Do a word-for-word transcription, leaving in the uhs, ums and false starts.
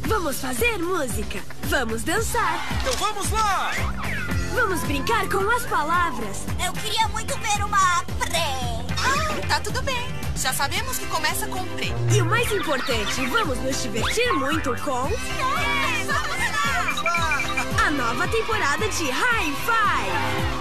Vamos fazer música. Vamos dançar. Então vamos lá! Vamos brincar com as palavras. Eu queria muito ver uma pré. Ah, tá tudo bem. Já sabemos que começa com pré. E o mais importante, vamos nos divertir muito com... É, vamos lá! a nova temporada de Hi-Fi.